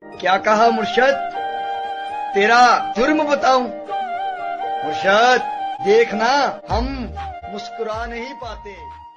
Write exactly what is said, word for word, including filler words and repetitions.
क्या कहा मुर्शद? तेरा जुर्म बताऊं? मुर्शद देखना, हम मुस्कुरा नहीं पाते।